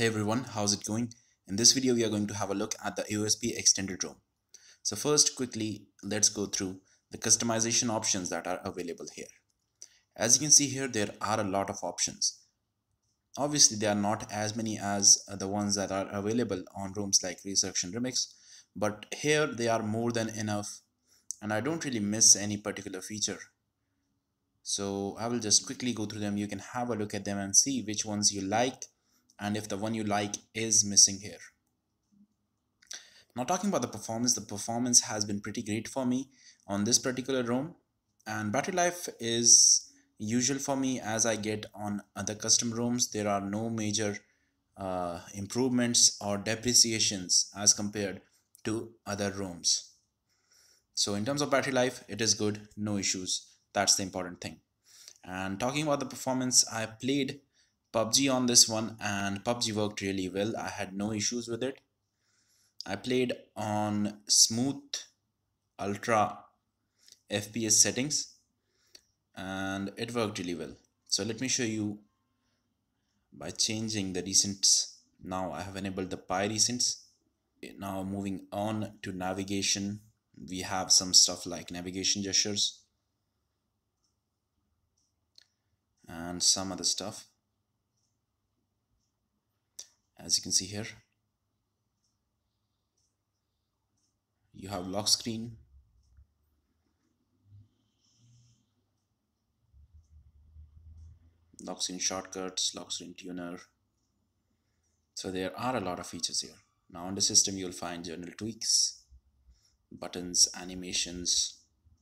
Hey everyone, how's it going? In this video, we are going to have a look at the AospExtended ROM. So first, quickly, let's go through the customization options that are available here. As you can see here, there are a lot of options. Obviously, they are not as many as the ones that are available on ROMs like Resurrection Remix, but here they are more than enough, and I don't really miss any particular feature. So I will just quickly go through them. You can have a look at them and see which ones you like and if the one you like is missing here. Now talking about the performance has been pretty great for me on this particular ROM, and battery life is usual for me as I get on other custom ROMs. There are no major improvements or depreciations as compared to other ROMs. So in terms of battery life, it is good, no issues. That's the important thing. And talking about the performance, I played PUBG on this one and PUBG worked really well. I had no issues with it. I played on smooth ultra FPS settings and it worked really well. So let me show you by changing the recents. Now I have enabled the Pi recents. Now moving on to navigation, we have some stuff like navigation gestures and some other stuff. As you can see here, you have lock screen, lock screen shortcuts, lock screen tuner. So there are a lot of features here. Now on the system you'll find general tweaks, buttons, animations,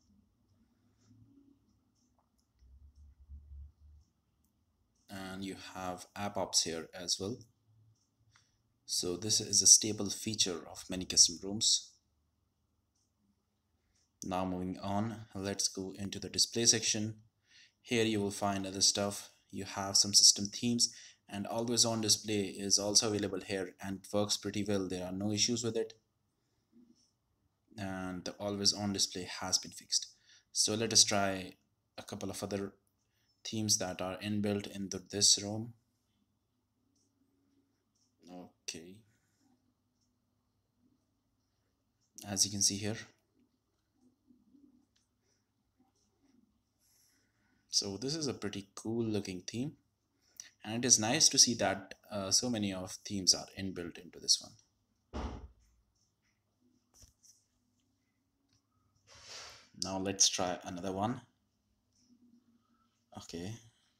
and you have app ops here as well. So this is a staple feature of many custom ROMs. Now moving on, let's go into the display section. Here you will find other stuff. You have some system themes, and always on display is also available here and it works pretty well. There are no issues with it, and the always on display has been fixed. So let us try a couple of other themes that are inbuilt into this ROM. Okay, as you can see here, so this is a pretty cool looking theme, and it is nice to see that so many of themes are inbuilt into this one. Now let's try another one. Okay,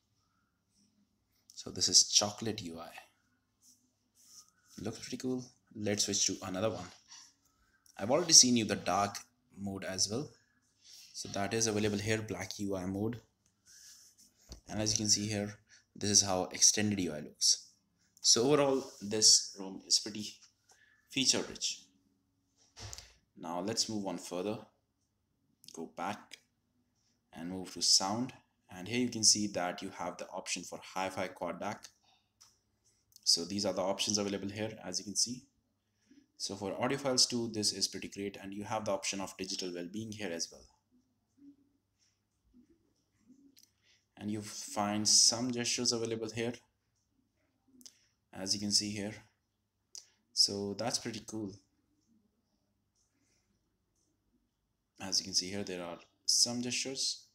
so this is chocolate UI. Looks pretty cool. Let's switch to another one. I've already seen you the dark mode as well, so that is available here, black UI mode. And as you can see here, this is how extended UI looks. So overall this ROM is pretty feature rich. Now let's move on further, go back and move to sound, and here you can see that you have the option for hi-fi quad DAC. So these are the options available here, as you can see. So for audiophiles too, this is pretty great, and you have the option of digital well-being here as well. And you find some gestures available here, as you can see here. So that's pretty cool. As you can see here, there are some gestures.